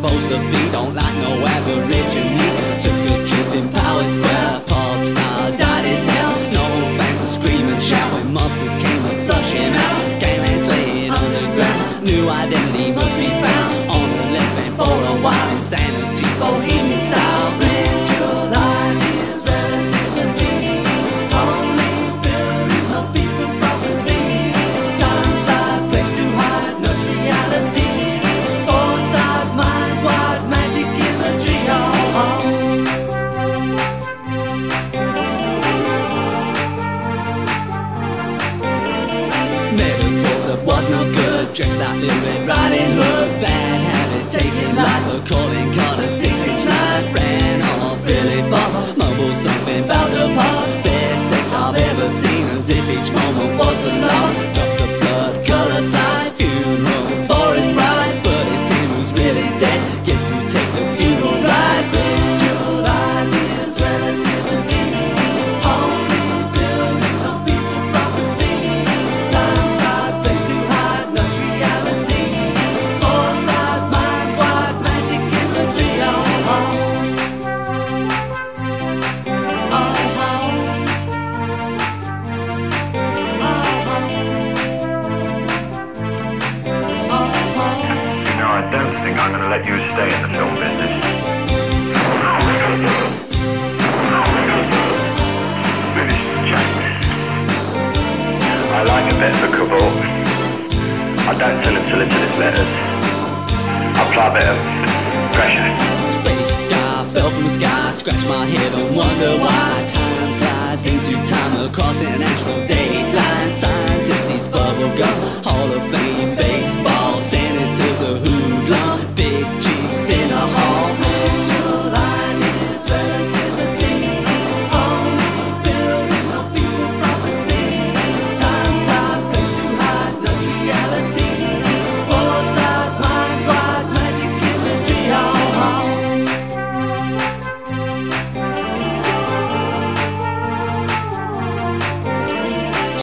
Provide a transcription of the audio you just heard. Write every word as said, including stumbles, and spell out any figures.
supposed to be. Don't like no aborigine. Took a trip in Power Square. Pop star died as hell. No fans are screaming, shouting. Monsters came and flush him out. Gangland slaying underground. New identity must be found. On the left band for a while. Insanity, bohemian style. Blend your ideas, relativity. Only buildings, no people, prophecy. Time, side, place to hide, not reality. Foresight, minds wide, magic imagery. Oh, oh. Never talk that was no good. Dressed like Little Red Riding Hood. Bad habit, taking life. A calling card, a six-inch knife. Ran off really fast. Mumbled something about the past. Best sex I've ever seen, as if each moment was a loss. Drops of blood, colour slide. Funeral for his bride, but it's him who's really dead. Gets to take the funeral ride. Ritual ideas, relativity. Only buildings, no people, prophecy. Time, side, place to hide, not reality. Foresight, minds wide, magic imagery. Oh, oh. Oh, oh. Oh, oh. You know, I don't think I'm going to let you stay in the film business. British Jack. I like a bit of a couple. I don't tell him to listen to his letters. I apply a bit of pressure. Space sky fell from the sky. Scratch my head and wonder why. Time slides into time across international dateline. Scientist eats bubble gum.